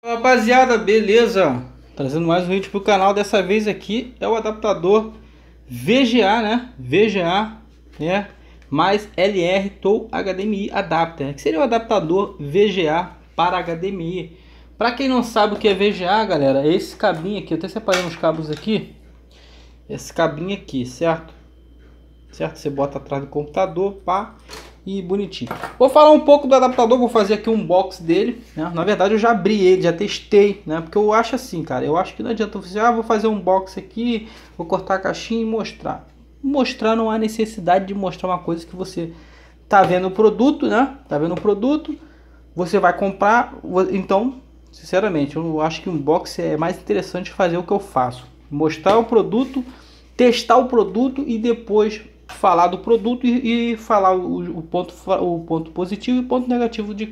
Rapaziada, beleza? Trazendo mais um vídeo pro canal. Dessa vez aqui é o adaptador VGA, né? VGA, né? Mais LR Tow HDMI Adapter, que seria o adaptador VGA para HDMI. Para quem não sabe o que é VGA, galera, é esse cabinho aqui. Eu até separei uns cabos aqui. Esse cabinho aqui, certo? Certo? Você bota atrás do computador, pá, e bonitinho. Vou falar um pouco do adaptador, vou fazer aqui um unboxing dele, né? Na verdade eu já abri ele, já testei, né? Porque eu acho assim, cara, eu acho que não adianta você, vou fazer um unboxing aqui, vou cortar a caixinha e mostrar. Mostrar, não há necessidade de mostrar uma coisa que você tá vendo o produto, né? Tá vendo o produto, você vai comprar, então, sinceramente, eu acho que o unboxing é mais interessante fazer o que eu faço. Mostrar o produto, testar o produto e depois falar do produto e falar o ponto positivo e o ponto negativo de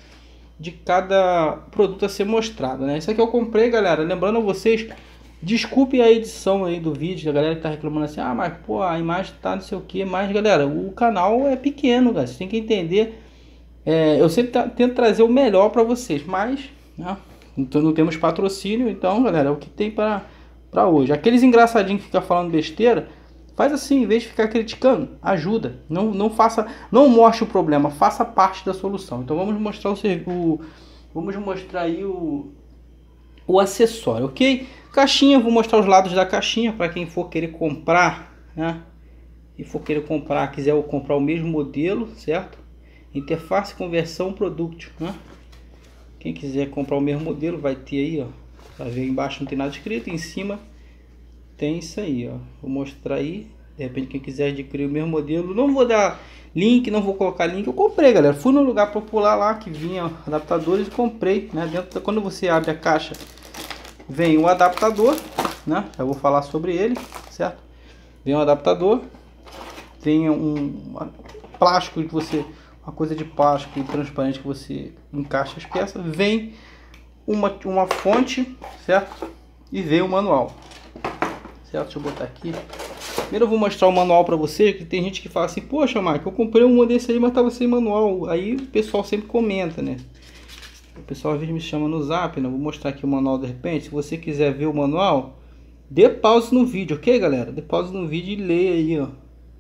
cada produto a ser mostrado, né? Isso aqui eu comprei, galera. Lembrando a vocês, desculpe a edição aí do vídeo, a galera que tá reclamando assim, ah, mas pô, a imagem tá não sei o que, mas galera, o canal é pequeno, galera. Você tem que entender. Eu sempre tento trazer o melhor para vocês, mas né, então não temos patrocínio, então galera, é o que tem para hoje. Aqueles engraçadinhos que ficam falando besteira, faz assim, em vez de ficar criticando, ajuda. Não faça, não mostre o problema, faça parte da solução. Então vamos mostrar vamos mostrar aí o acessório, ok? Caixinha, vou mostrar os lados da caixinha para quem for querer comprar, né? E for querer comprar, quiser comprar o mesmo modelo, certo? Interface, conversão, produto, né? Quem quiser comprar o mesmo modelo vai ter aí, ó. Vai ver embaixo não tem nada escrito, em cima tem isso aí, ó. Vou mostrar aí. De repente quem quiser adquirir o mesmo modelo, não vou dar link, não vou colocar link. Eu comprei, galera. Fui no lugar popular lá que vinha adaptadores e comprei, né? Quando você abre a caixa, vem o adaptador, né? Eu vou falar sobre ele, certo? Vem um adaptador, vem um plástico que uma coisa de plástico transparente que você encaixa as peças, vem uma fonte, certo? E vem o manual. Certo? Deixa eu botar aqui. Primeiro eu vou mostrar o manual para você, que tem gente que fala assim, poxa, Mike, eu comprei um desse aí, mas tava sem manual. Aí o pessoal sempre comenta, né? O pessoal às vezes me chama no zap, né? Vou mostrar aqui o manual de repente. Se você quiser ver o manual, dê pause no vídeo, ok, galera? Dê pause no vídeo e leia aí, ó.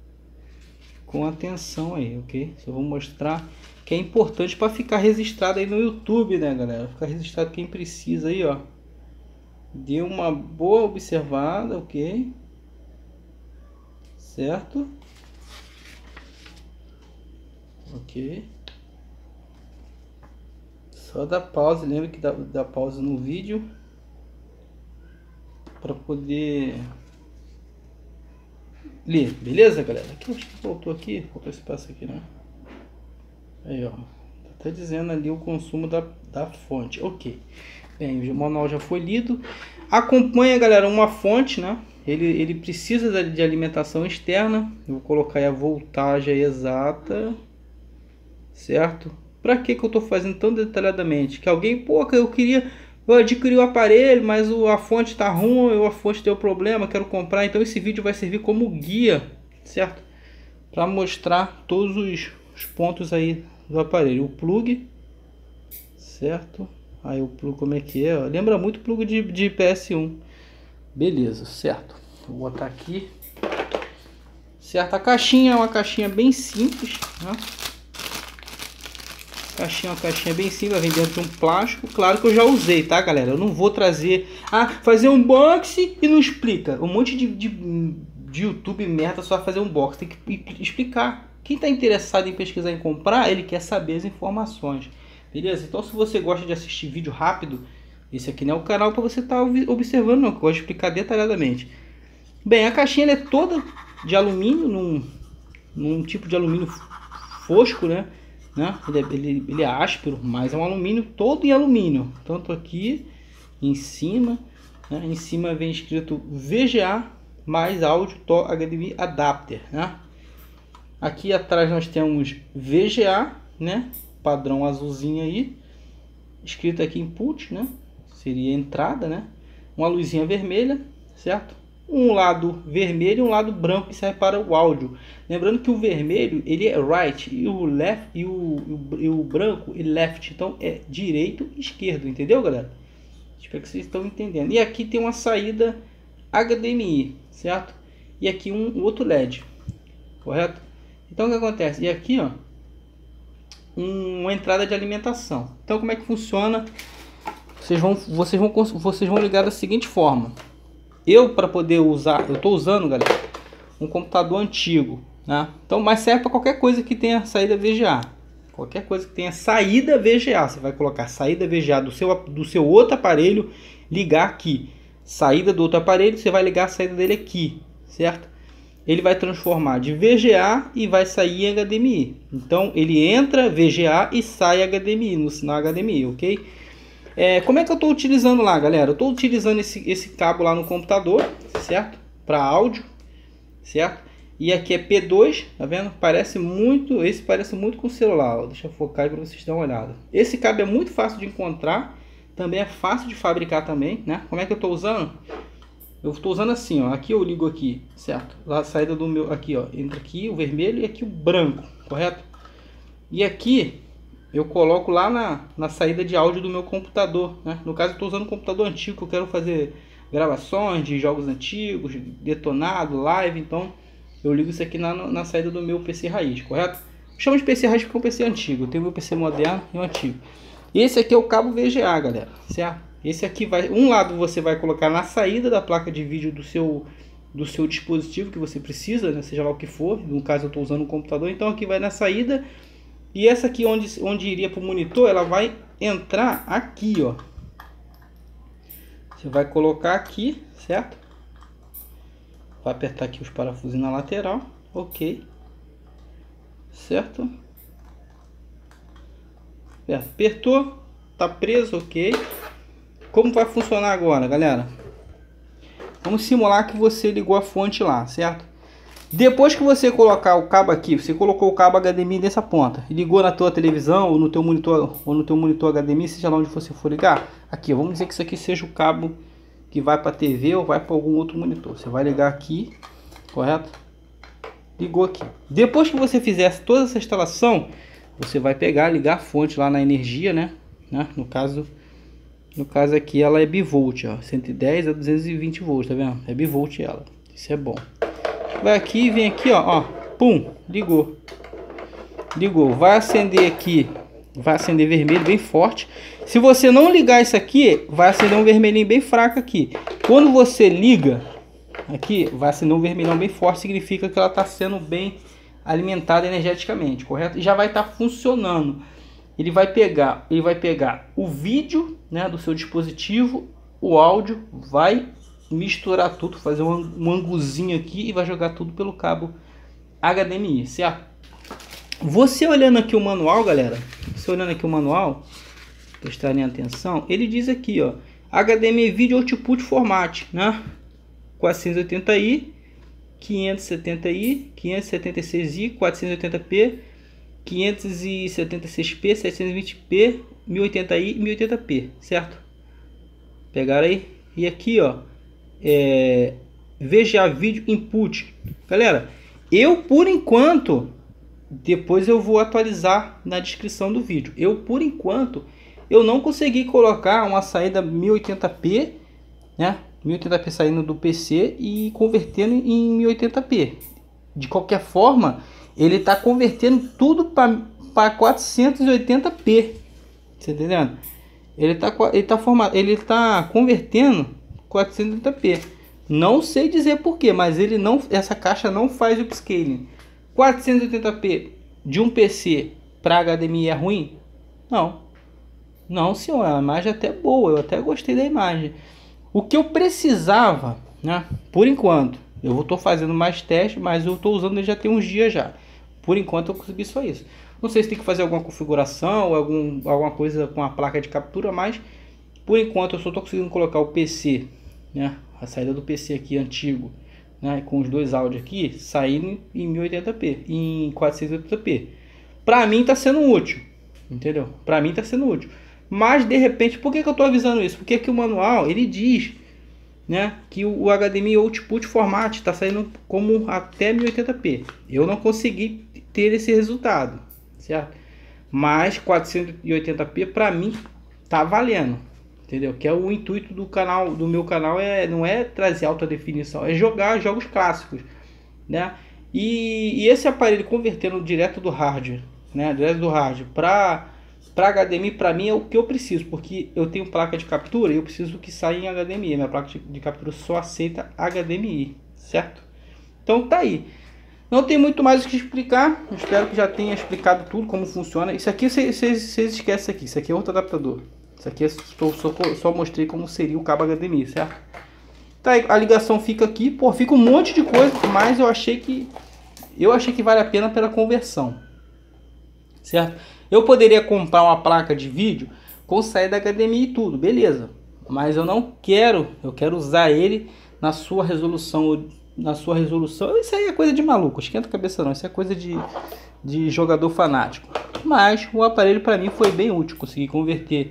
Com atenção aí, ok? Só vou mostrar que é importante para ficar registrado aí no YouTube, né, galera? Ficar registrado quem precisa aí, ó. Dê uma boa observada, ok? Certo? Ok. Só dá pausa, lembra que dá pausa no vídeo para poder ler, beleza, galera? Aqui acho que faltou esse espaço aqui, né? Aí, ó. Tá dizendo ali o consumo da fonte, ok. Bem, o manual já foi lido. Acompanha, galera, uma fonte, né? Ele precisa de alimentação externa. Eu vou colocar aí a voltagem exata, certo? Para que eu estou fazendo tão detalhadamente? Que alguém, pô, eu adquiri o aparelho, mas a fonte está ruim, ou a fonte deu problema, quero comprar. Então esse vídeo vai servir como guia, certo? Para mostrar todos os pontos aí do aparelho. O plug, certo? Aí o plug como é que é? Ó. Lembra muito o plug de PS1. Beleza, certo. Vou botar aqui. Certo, a caixinha é uma caixinha bem simples, né? Caixinha é uma caixinha bem simples, vem dentro de um plástico. Claro que eu já usei, tá, galera? Eu não vou trazer... fazer um unboxing e não explica. Um monte de YouTube merda só fazer um unboxing. Tem que explicar. Quem tá interessado em pesquisar e comprar, ele quer saber as informações. Beleza? Então se você gosta de assistir vídeo rápido, esse aqui não é o canal para você estar observando, não, que eu gosto de explicar detalhadamente. Bem, a caixinha é toda de alumínio, num tipo de alumínio fosco, né? Ele é áspero, mas é um alumínio todo em alumínio. Tanto aqui, em cima, né? Em cima vem escrito VGA mais áudio Tow HDMI Adapter, né? Aqui atrás nós temos VGA, né? Padrão azulzinho aí, escrito aqui input, né? Seria entrada, né? Uma luzinha vermelha, certo? Um lado vermelho e um lado branco que serve para o áudio. Lembrando que o vermelho ele é right e o left e o branco é left, então é direito e esquerdo, entendeu, galera? Espero que vocês estão entendendo. E aqui tem uma saída HDMI, certo? E aqui um outro LED, correto? Então o que acontece? E aqui, ó, uma entrada de alimentação. Então como é que funciona? Vocês vão ligar da seguinte forma. Eu, para poder usar, eu estou usando, galera, um computador antigo, né? Então, mas serve para qualquer coisa que tenha saída VGA. Qualquer coisa que tenha saída VGA, você vai colocar saída VGA do seu outro aparelho, ligar aqui. Saída do outro aparelho, você vai ligar a saída dele aqui, certo? Ele vai transformar de VGA e vai sair em HDMI. Então, ele entra VGA e sai HDMI, no sinal HDMI, ok? Como é que eu estou utilizando lá, galera? Eu estou utilizando esse cabo lá no computador, certo? Para áudio, certo? E aqui é P2, tá vendo? Esse parece muito com o celular. Ó. Deixa eu focar aí para vocês darem uma olhada. Esse cabo é muito fácil de encontrar, também é fácil de fabricar também, né? Como é que eu estou usando? Eu estou usando assim, ó. Aqui eu ligo aqui, certo? Lá a saída do meu, aqui, ó. Entra aqui o vermelho e aqui o branco, correto? E aqui eu coloco lá na saída de áudio do meu computador, né? No caso eu estou usando um computador antigo, que eu quero fazer gravações de jogos antigos, detonado, live, então eu ligo isso aqui na saída do meu PC raiz, correto? Chamo de PC raiz porque é um PC antigo, eu tenho meu PC moderno e um antigo. Esse aqui é o cabo VGA, galera, certo? Esse aqui um lado você vai colocar na saída da placa de vídeo do seu dispositivo que você precisa, né? Seja lá o que for, no caso eu estou usando um computador, então aqui vai na saída. E essa aqui onde iria para o monitor, ela vai entrar aqui, ó. Você vai colocar aqui, certo? Vai apertar aqui os parafusos na lateral, ok. Certo? Apertou, tá preso, ok. Como vai funcionar agora, galera? Vamos simular que você ligou a fonte lá, certo? Depois que você colocar o cabo aqui, você colocou o cabo HDMI nessa ponta e ligou na tua televisão ou no teu monitor HDMI, seja lá onde você for ligar. Aqui, vamos dizer que isso aqui seja o cabo que vai para a TV ou vai para algum outro monitor. Você vai ligar aqui, correto? Ligou aqui. Depois que você fizer toda essa instalação, você vai pegar, ligar a fonte lá na energia, né? No caso aqui ela é bivolt, ó, 110 a 220 volts, tá vendo? É bivolt ela. Isso é bom. Vai aqui, vem aqui, ó, pum, ligou. Ligou, vai acender aqui, vai acender vermelho bem forte. Se você não ligar isso aqui, vai acender um vermelhinho bem fraco aqui. Quando você liga aqui, vai acender um vermelhão bem forte, significa que ela está sendo bem alimentada energeticamente, correto? E já vai estar funcionando. Ele vai pegar o vídeo, né, do seu dispositivo, o áudio, vai misturar tudo, fazer um anguzinho aqui e vai jogar tudo pelo cabo HDMI, certo? Você olhando aqui o manual, galera, prestarem atenção, ele diz aqui, ó, HDMI Video Output Format, né? 480i, 570i, 576i, 480p, 576p, 720p, 1080i e 1080p, certo? Pegaram aí? E aqui, ó, VGA Video Input. Galera, eu por enquanto, depois eu vou atualizar na descrição do vídeo. Por enquanto, eu não consegui colocar uma saída 1080p, né? 1080p saindo do PC e convertendo em 1080p. De qualquer forma, ele está convertendo tudo para 480p. Você entendendo? Ele tá convertendo 480p. Não sei dizer porquê, mas essa caixa não faz upscaling. 480p de um PC para HDMI é ruim? Não, senhor, a imagem é até boa, eu até gostei da imagem. O que eu precisava, né? Por enquanto, eu estou fazendo mais testes, mas eu estou usando ele já tem uns dias já. Por enquanto eu consegui só isso. Não sei se tem que fazer alguma configuração ou alguma coisa com a placa de captura, mas por enquanto eu só estou conseguindo colocar o PC, né? A saída do PC aqui antigo, né? Com os dois áudios aqui saindo em 1080p, em 480p. Para mim está sendo útil, entendeu? Para mim está sendo útil. Mas de repente, por que eu estou avisando isso? Porque aqui o manual ele diz, né, que o HDMI Output Format está saindo como até 1080p. Eu não consegui ter esse resultado, certo? Mas 480p para mim tá valendo, entendeu? Que é o intuito do canal, do meu canal, não é trazer alta definição, é jogar jogos clássicos, né? E esse aparelho convertendo direto do hardware, né? Direto do hardware para HDMI, para mim é o que eu preciso, porque eu tenho placa de captura e eu preciso que saia em HDMI. Minha placa de captura só aceita HDMI, certo? Então tá aí. Não tem muito mais o que explicar. Espero que já tenha explicado tudo como funciona. Isso aqui vocês esquecem aqui. Isso aqui é outro adaptador. Isso aqui só mostrei como seria o cabo HDMI, certo? Tá aí, a ligação fica aqui. Pô, fica um monte de coisa, mas eu achei que vale a pena pela conversão, certo? Eu poderia comprar uma placa de vídeo com saída HDMI e tudo, beleza? Mas eu não quero, eu quero usar ele na sua resolução, Isso aí é coisa de maluco, esquenta a cabeça não, isso é coisa de jogador fanático. Mas o aparelho para mim foi bem útil, consegui converter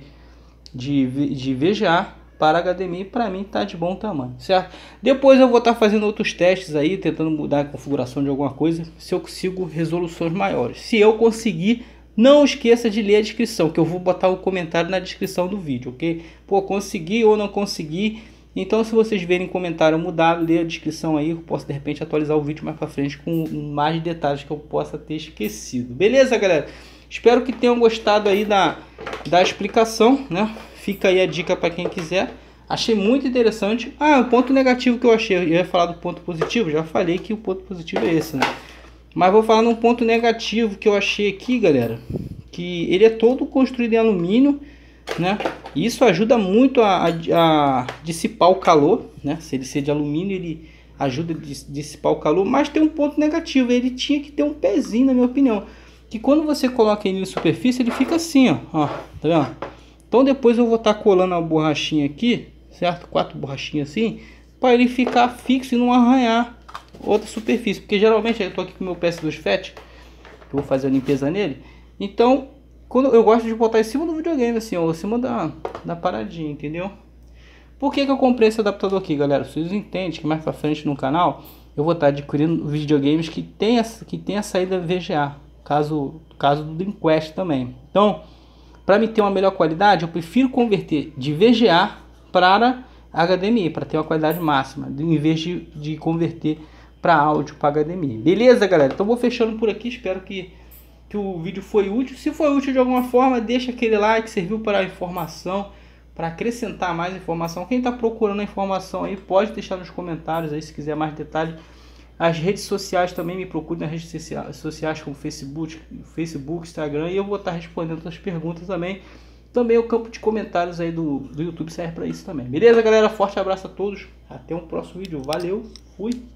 de VGA para HDMI, para mim tá de bom tamanho, certo? Depois eu vou estar fazendo outros testes aí, tentando mudar a configuração de alguma coisa, se eu consigo resoluções maiores. Se eu conseguir, não esqueça de ler a descrição, que eu vou botar o comentário na descrição do vídeo, ok? Pô, consegui ou não consegui. Então, se vocês verem comentário mudado, lê a descrição aí, eu posso de repente atualizar o vídeo mais para frente com mais detalhes que eu possa ter esquecido. Beleza, galera? Espero que tenham gostado aí da explicação, né? Fica aí a dica para quem quiser. Achei muito interessante. Ah, o ponto negativo que eu achei, eu ia falar do ponto positivo, já falei que o ponto positivo é esse, né? Mas vou falar num ponto negativo que eu achei aqui, galera, que ele é todo construído em alumínio, né? E isso ajuda muito a dissipar o calor, né? Se ele ser de alumínio, ele ajuda a dissipar o calor, mas tem um ponto negativo, ele tinha que ter um pezinho, na minha opinião, que quando você coloca ele em superfície, ele fica assim, ó, tá vendo? Então depois eu vou estar colando a borrachinha aqui, certo? 4 borrachinhas assim, para ele ficar fixo e não arranhar outra superfície, porque geralmente eu tô aqui com o meu PS2 Fat, eu vou fazer a limpeza nele, então quando eu gosto de botar em cima do videogame assim, ó, em cima da paradinha, entendeu? Por que eu comprei esse adaptador aqui, galera? Vocês entendem que mais pra frente no canal eu vou estar adquirindo videogames que tem a saída VGA, caso do Dreamcast também. Então, para me ter uma melhor qualidade, eu prefiro converter de VGA para HDMI, para ter uma qualidade máxima, em vez de converter para áudio para HDMI. Beleza, galera? Então vou fechando por aqui, espero que o vídeo foi útil. Se foi útil de alguma forma, deixa aquele like, serviu para informação, para acrescentar mais informação. Quem está procurando a informação aí, pode deixar nos comentários aí se quiser mais detalhes. As redes sociais também, me procure nas redes sociais como Facebook, Instagram, e eu vou estar respondendo as perguntas também. Também o campo de comentários aí do YouTube serve para isso também. Beleza, galera? Forte abraço a todos. Até um próximo vídeo. Valeu. Fui.